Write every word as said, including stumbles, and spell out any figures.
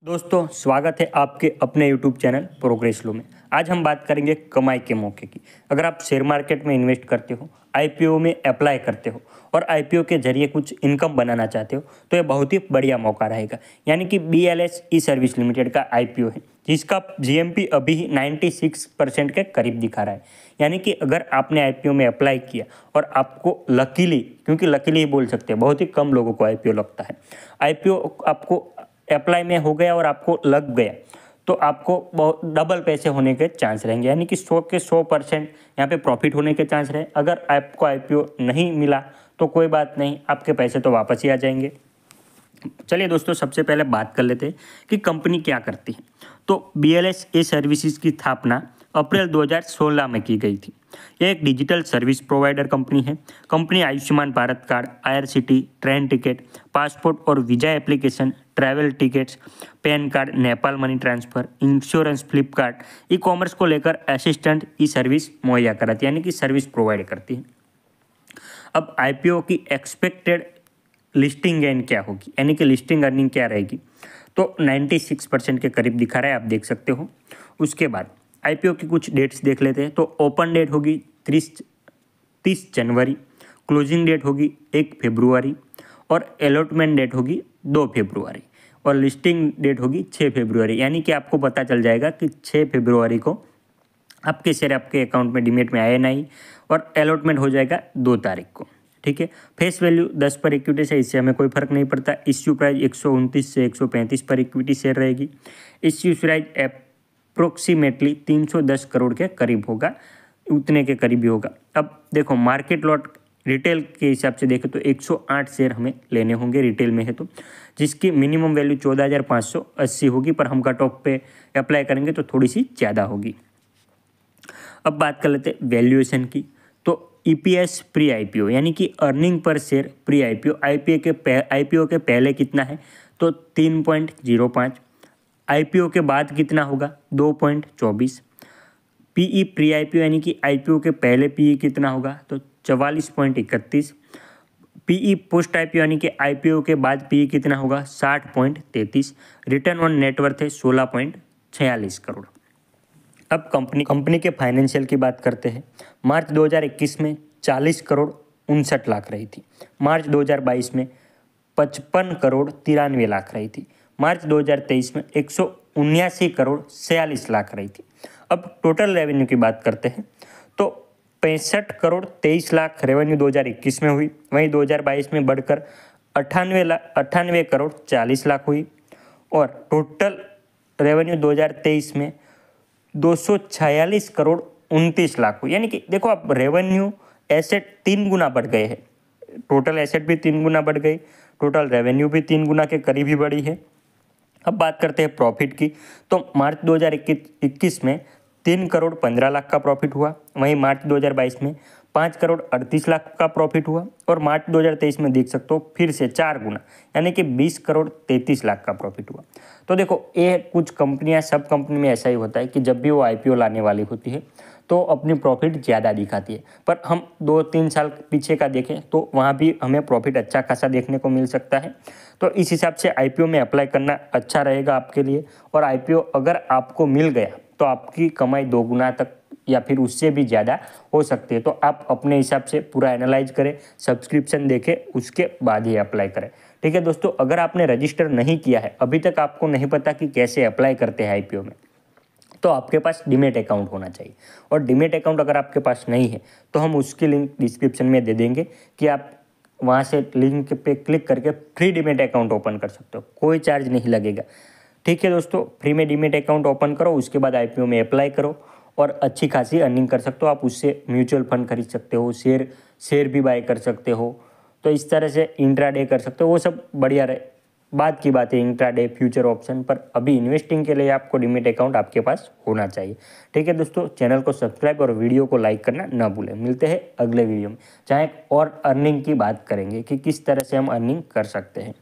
दोस्तों स्वागत है आपके अपने यूट्यूब चैनल प्रोग्रेस लो में। आज हम बात करेंगे कमाई के मौके की। अगर आप शेयर मार्केट में इन्वेस्ट करते हो, आईपीओ में अप्लाई करते हो और आईपीओ के जरिए कुछ इनकम बनाना चाहते हो तो ये बहुत ही बढ़िया मौका रहेगा। यानी कि बीएलएस ई सर्विस लिमिटेड का आईपीओ है जिसका जीएमपी अभी छियानवे परसेंट के करीब दिखा रहा है। यानी कि अगर आपने आईपीओ में अप्लाई किया और आपको लकीली, क्योंकि लकीली ही बोल सकते हैं, बहुत ही कम लोगों को आईपीओ लगता है, आईपीओ आपको अप्लाई में हो गया और आपको लग गया तो आपको बहुत डबल पैसे होने के चांस रहेंगे। यानी कि सौ के सौ परसेंट यहाँ पे प्रॉफिट होने के चांस रहे। अगर आपको आईपीओ नहीं मिला तो कोई बात नहीं, आपके पैसे तो वापस ही आ जाएंगे। चलिए दोस्तों, सबसे पहले बात कर लेते हैं कि कंपनी क्या करती है। तो बीएलएस ई सर्विसेज की स्थापना अप्रैल दो हज़ार सोलह में की गई थी। यह एक डिजिटल सर्विस प्रोवाइडर कंपनी है। Company Ayushman Bharat card, IRCT, train ticket, passport और visa application, travel tickets, PAN card, Nepal money transfer, insurance, Flipkart, e commerce को लेकर असिस्टेंट ई सर्विस मुहैया कराती है, यानी कि सर्विस प्रोवाइड करती है। अब आईपीओ की एक्सपेक्टेड लिस्टिंग गेन क्या होगी, यानी कि लिस्टिंग अर्निंग क्या रहेगी, तो छियानवे परसेंट के करीब दिखा रहा है, आप देख सकते हो। उसके बाद आईपीओ की कुछ डेट्स देख लेते हैं। तो ओपन डेट होगी तीस तीस जनवरी, क्लोजिंग डेट होगी एक फरवरी और अलॉटमेंट डेट होगी दो फरवरी और लिस्टिंग डेट होगी छः फरवरी। यानी कि आपको पता चल जाएगा कि छः फरवरी को आपके शेयर आपके अकाउंट में डीमेट में आए नहीं और अलॉटमेंट हो जाएगा दो तारीख को। ठीक है। फेस वैल्यू दस पर इक्विटी से, इससे हमें कोई फर्क नहीं पड़ता। इश्यू प्राइस एक सौ उनतीस से एक सौ पैंतीस पर इक्विटी शेयर रहेगी। इश्यू प्राइस अप्रोक्सीमेटली तीन सौ दस करोड़ के करीब होगा, उतने के करीब ही होगा। अब देखो, मार्केट लॉट रिटेल के हिसाब से देखें तो एक सौ आठ शेयर हमें लेने होंगे रिटेल में है तो, जिसकी मिनिमम वैल्यू चौदह हज़ार पाँच सौ अस्सी होगी, पर हम कट ऑफ पे अप्लाई करेंगे तो थोड़ी सी ज़्यादा होगी। अब बात कर लेते हैं वैल्यूएशन की। तो ईपीएस प्री आईपीओ, यानी कि अर्निंग पर शेयर प्री आईपीओ, आईपीओ के आईपीओ के पहले कितना है तो तीन पॉइंट जीरो पाँच, आईपीओ के बाद कितना होगा दो पॉइंट चौबीस। पीई प्री आईपीओ, यानी कि आईपीओ के पहले पीई कितना होगा तो चवालीस पॉइंट इकतीस। पीई पोस्ट आईपीओ, यानी कि आईपीओ के बाद पीई कितना होगा साठ पॉइंट तैंतीस। रिटर्न ऑन नेटवर्थ है सोलह पॉइंट छियालीस करोड़। अब कंपनी कंपनी के फाइनेंशियल की बात करते हैं। मार्च दो हज़ार इक्कीस में चालीस करोड़ उनसठ लाख रही थी। मार्च दो हज़ार बाईस में पचपन करोड़ तिरानवे लाख रही थी। मार्च दो हज़ार तेईस में एक सौ उन्यासी करोड़ छियालीस लाख रही थी। अब टोटल रेवेन्यू की बात करते हैं तो पैंसठ करोड़ तेईस लाख रेवेन्यू दो हज़ार इक्कीस में हुई। वहीं दो हज़ार बाईस में बढ़कर अट्ठानवे लाख अट्ठानवे करोड़ चालीस लाख हुई और टोटल रेवेन्यू दो हज़ार तेईस में दो सौ छियालीस करोड़ उनतीस लाख हुई। यानी कि देखो, अब रेवेन्यू एसेट तीन गुना बढ़ गए हैं, टोटल एसेट भी तीन गुना बढ़ गई, टोटल रेवेन्यू भी तीन गुना के करीब ही बढ़ी है। अब बात करते हैं प्रॉफिट की। तो मार्च दो हज़ार इक्कीस में तीन करोड़ पंद्रह लाख का प्रॉफिट हुआ। वहीं मार्च दो हज़ार बाईस में पाँच करोड़ अड़तीस लाख का प्रॉफिट हुआ और मार्च दो हज़ार तेईस में देख सकते हो फिर से चार गुना, यानी कि बीस करोड़ तैंतीस लाख का प्रॉफिट हुआ। तो देखो, ये कुछ कंपनियां, सब कंपनी में ऐसा ही होता है कि जब भी वो आईपीओ लाने वाली होती है तो अपनी प्रॉफिट ज़्यादा दिखाती है, पर हम दो तीन साल पीछे का देखें तो वहाँ भी हमें प्रॉफिट अच्छा खासा देखने को मिल सकता है। तो इस हिसाब से आईपीओ में अप्लाई करना अच्छा रहेगा आपके लिए। और आईपीओ अगर आपको मिल गया तो आपकी कमाई दो गुना तक या फिर उससे भी ज़्यादा हो सकती है। तो आप अपने हिसाब से पूरा एनालाइज करें, सब्सक्रिप्शन देखें, उसके बाद ही अप्लाई करें। ठीक है दोस्तों, अगर आपने रजिस्टर नहीं किया है, अभी तक आपको नहीं पता कि कैसे अप्लाई करते हैं आईपीओ में, तो आपके पास डीमेट अकाउंट होना चाहिए। और डीमेट अकाउंट अगर आपके पास नहीं है तो हम उसकी लिंक डिस्क्रिप्शन में दे देंगे कि आप वहाँ से लिंक पे क्लिक करके फ्री डीमेट अकाउंट ओपन कर सकते हो, कोई चार्ज नहीं लगेगा। ठीक है दोस्तों, फ्री में डीमेट अकाउंट ओपन करो, उसके बाद आईपीओ में अप्लाई करो और अच्छी खासी अर्निंग कर सकते हो। आप उससे म्यूचुअल फंड खरीद सकते हो, शेयर शेयर भी बाय कर सकते हो। तो इस तरह से इंट्राडे कर सकते हो, वो सब बढ़िया रहे, बाद की बात है इंट्राडे फ्यूचर ऑप्शन पर। अभी इन्वेस्टिंग के लिए आपको डीमेट अकाउंट आपके पास होना चाहिए। ठीक है दोस्तों, चैनल को सब्सक्राइब और वीडियो को लाइक करना ना भूलें। मिलते हैं अगले वीडियो में, जहाँ एक और अर्निंग की बात करेंगे कि किस तरह से हम अर्निंग कर सकते हैं।